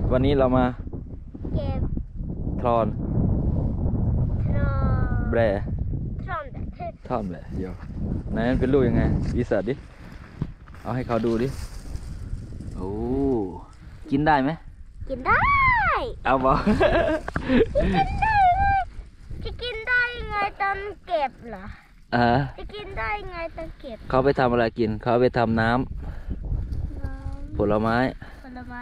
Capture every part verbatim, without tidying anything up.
วันนี้เรามาเก็บทรอนทรอนแบรทรอนทรอนแบรเดี๋ยวไหนมันเป็นรูปยังไงวิสัทดิเอาให้เขาดูดิโอ้กินได้ไหมกินได้เอาบอกกินได้เลยจะกินได้ยังไงตอนเก็บเหรออ่าจะกินได้ยังไงตอนเก็บเขาไปทำอะไรกินเขาไปทำน้ำผลไม้ผลไม้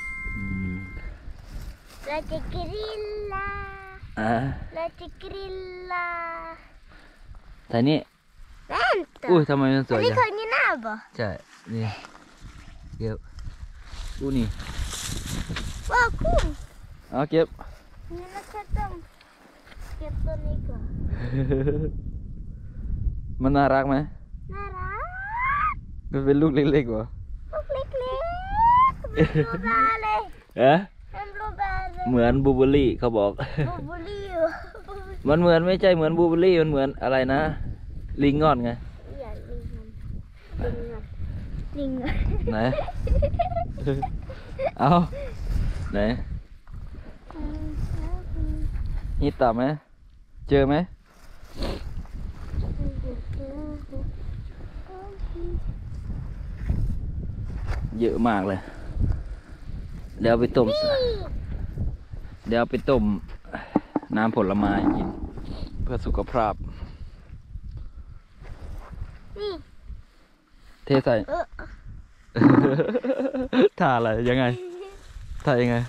เราจะกริลลาอ่าเราจะกริลลาแต่นี่แม่นตัวอุ้ยทำไมมันสวยจังอันนี้เคยนี่หน้าบ่ใช่นี่เก็บอู้นี่ว้าวคุ้มเอาเก็บนี่เราแค่ต้องเก็บตัวนี้ก่อนมันน่ารักไหมน่ารักมันเป็นลูกเล็กๆวะลูกเล็กๆเป็นบลูเบอร์รี่เอ๊ะเป็นบลูเบอร์รี่เหมือนบลูเบอร์รี่เขาบอกบลูเบอร์รี่มันเหมือนไม่ใช่เหมือนบลูเบอร์รี่มันเหมือนอะไรนะลิงงอนไงอย่าลิงงอนลิงงอนลิงงอนไหนเอาไหนนี่ต่ำไหมเจอไหมเยอะมากเลยเดี๋ยวไปต้มเดี๋ยวไปต้มน้ำผลไม้กินเพื่อสุขภาพเทใส่ท่าอะไรยังไงท่ายังไง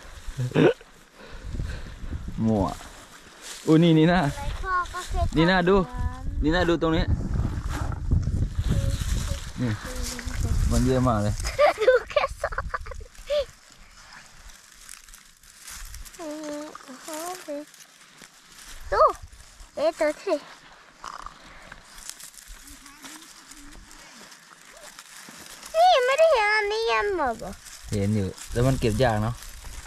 มั่วอู้นี่นี่น่านี่น่าดูนี่น่าดูตรงนี้นี่มันเยอะมากเลยดูแค่สองดูเอ๊ะตัวที่นี่ไม่ได้เห็นอันนี้ยังหรอเห็นอยู่แล้วมันเก็บยากเนาะ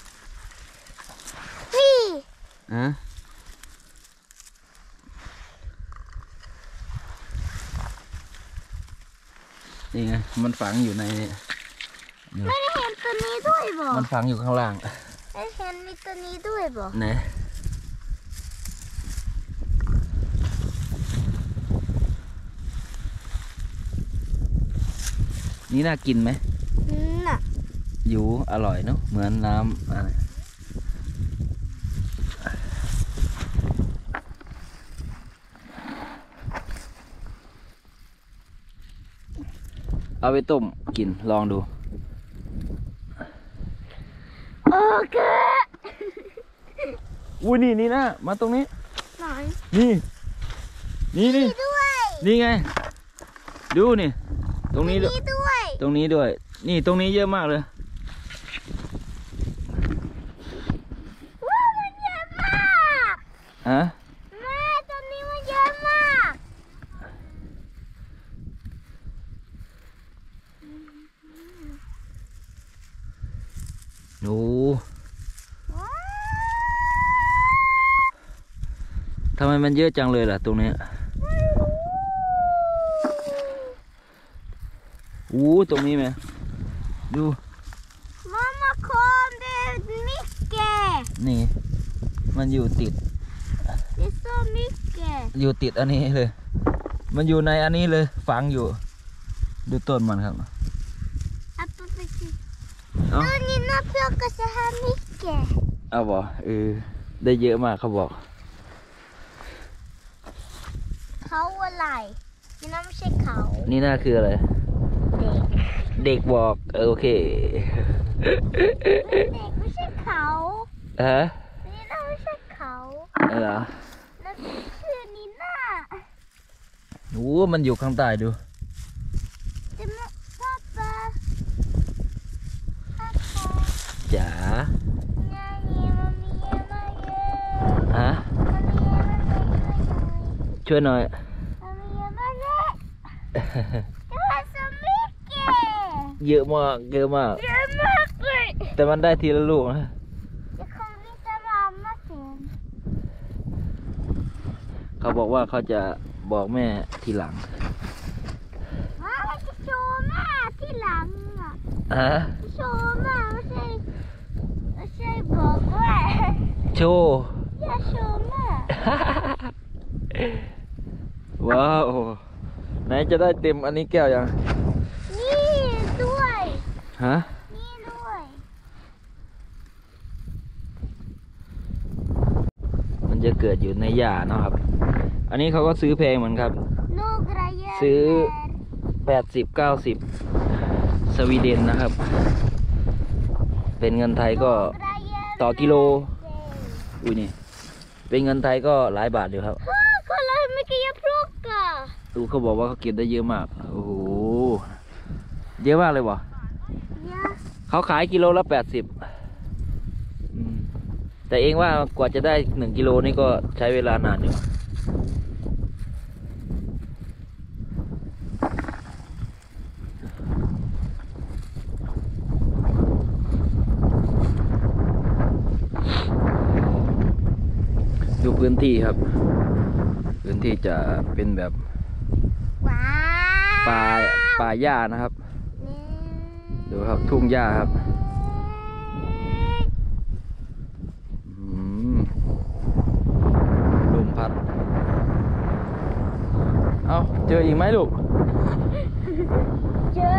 นี่อ่ะนี่ไงมันฝังอยู่ในไม่ได้เห็นตัวนี้ด้วยบ่มันฝังอยู่ข้างล่างไม่เห็นมีตัวนี้ด้วยบ่ไหนนี่น่ากินไหมน่ะอยู่อร่อยเนาะเหมือนน้ำอะไรเอาไปต้มกินลองดูโอเคอุ้ยนี่นี่นะมาตรงนี้ไหนนี่นี่นี่ด้วยนี่ไงดูนี่ตรงนี้ด้วยตรงนี้ด้วยนี่ตรงนี้เยอะมากเลยว้าวมันเยอะมากฮะแม่ตรงนี้มันเยอะมากโอ้ทำไมมันเยอะจังเลยล่ะตรงนี้อู้ตรงนี้ไหมดูมามาคอนเดมิเกนี่มันอยู่ติดดิโซมิเกอยู่ติดอันนี้เลยมันอยู่ในอันนี้เลยฝังอยู่ดูต้นมันครับตัวนี้น่าเพื่อกระชากมิเกเอาบ่เออได้เยอะมากเขาบอกเขาอะไรนี่น่าไม่ใช่เขานี่น่าคืออะไรเด็กบอกโอเคเด็กไม่ใช่เขาฮะนี่น่าไม่ใช่เขาเหรอนั่นคือนี่น่าโอ้มันอยู่ข้างใต้ดูจ๋าฮะช่วยหน่อยเยอะมากเยอะมากเยอะมากเลยแต่มันได้ทีละลูกนะเขาบอกว่าเขาจะบอกแม่ทีหลังว่าจะโชว์แม่ทีหลังอ่ะฮะโชว์แม่ไม่ใช่ไม่ใช่โชว์อย่าโชว์มากว้าวไหนจะได้เต็มอันนี้แก้วยังนี่ด้วยฮะนี่ด้วยมันจะเกิดอยู่ในหญ้าเนาะครับ อันนี้เขาก็ซื้อแพงเหมือนครับนกกระเยาซื้อ แปดสิบ เก้าสิบ สวีเดนนะครับ เป็นเงินไทยก็ต่อกิโล อุ้ยนี่ เป็นเงินไทยก็หลายบาทอยู่ครับก็เลยไม่กี่ยพลุกอะดูเขาบอกว่าเขาเก็บได้เยอะมาก โอ้โห เยอะมากเลยบ่เยอะเขาขายกิโลละแปดสิบ แต่เองว่ากว่าจะได้หนึ่งกิโลนี่ก็ใช้เวลานานอยู่ ดูพื้นที่ครับ พื้นที่จะเป็นแบบว้าป่าป่าหญ้านะครับ ดูครับทุ่งหญ้าครับอืมลมพัด เอาเจออีกไหมลูกเจอ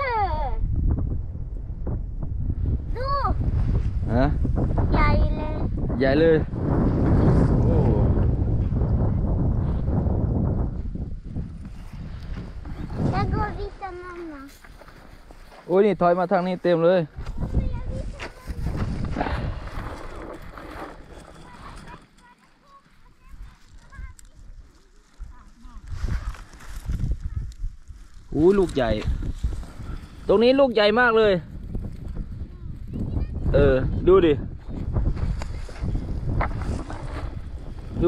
ดูฮะใหญ่เลยใหญ่เลย โอ้แล้วก็วิตามินนะโอ้ยนี่ถอยมาทางนี้เต็มเลยอู้ลูกใหญ่ ตรงนี้ลูกใหญ่มากเลย เออ ดูดิ ดู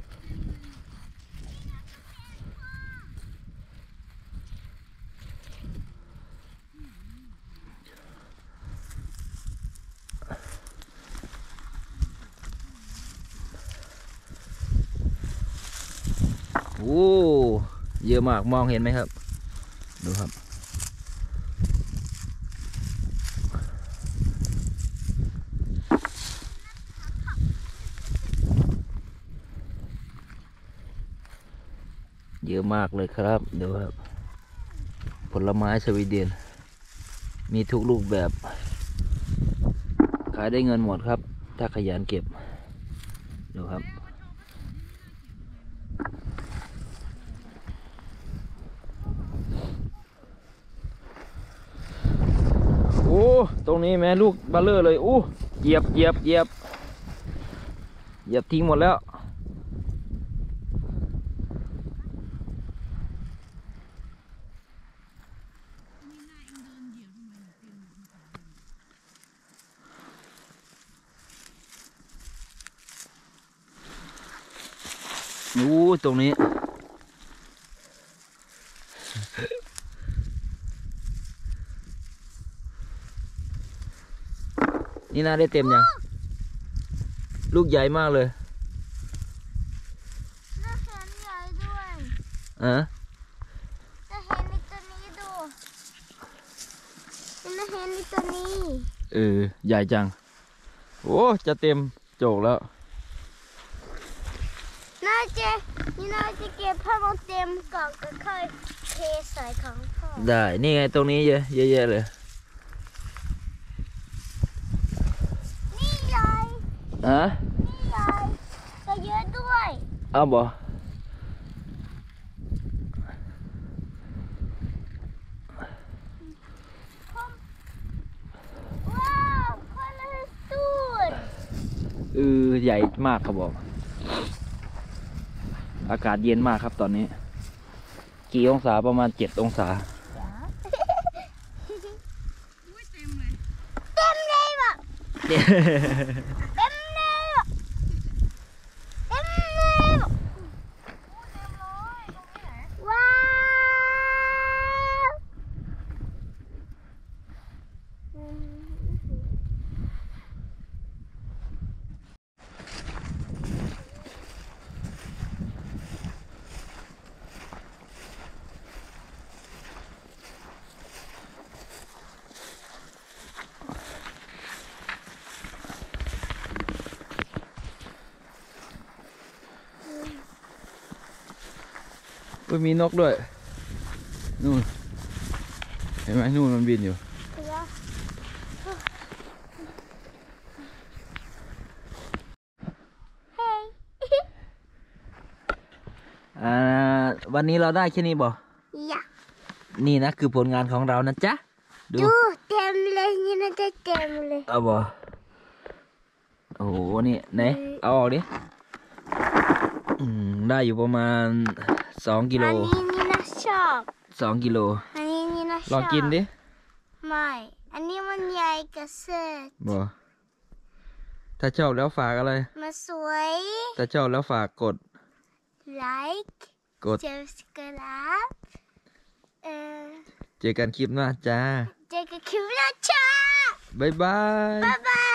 โอ้เยอะมากมองเห็นไหมครับ ดูครับ เยอะมากเลยครับดูครับ ผลไม้สวีเดน มีทุกรูปแบบ ขายได้เงินหมดครับ ถ้าขยันเก็บ ดูครับ โอ้ ตรงนี้แม่ลูกเบลเลอร์เลยอู้เหยียบเหยียบเหยียบเหยียบทิ้งหมดแล้วอู้ตรงนี้ นี่น่าได้เต็มยัง ลูกใหญ่มากเลยแล้วเห็นใหญ่ด้วยอ่ะจะเห็นในตัวนี้ดูจะเห็นในตัวนี้เออ ใหญ่จัง โอ้ จะเต็มโจกแล้วน่าจะนี่น่าจะเก็บให้มันเต็มก่อนก็ค่อยเทใส่ของพ่อได้ นี่ไงตรงนี้เยอะเยอะๆเลยนี่ใหญ่ฮะนี่ใหญ่ก็เยอะด้วยเอาบ่ว้าวคนละตูดเออ ใหญ่มากครับบอก อากาศเย็นมากครับตอนนี้ กี่องศาประมาณเจ็ดองศาเต็มเลยแบบเดี๋ยวเต็มเลยแบบเต็มเลยแบบว้าวอืมเฮ้ยมีนกด้วยนู่นเห็นไหมนู่นมันบินอยู่อ่าวันนี้เราได้แค่นี้บ่อยากนี่นะคือผลงานของเรานะจ๊ะดูดูเต็มเลยนี่น่าจะเต็มเลยเอาบ่โอ้โหนี่ไหนเอาออกดิอืมได้อยู่ประมาณสองกิโลอันนี้นี่น่าชอบสองกิโลอันนี้นี่น่าชอบลองกินดิไม่อันนี้มันใหญ่กระเซ็ดบ่ถ้าชอบแล้วฝากอะไรมาสวยถ้าชอบแล้วฝากกดไลค์กด subscribe เออเจอกันคลิปหน้าจ้าเจอกันคลิปหน้าจ้าบ๊ายบายบ๊ายบาย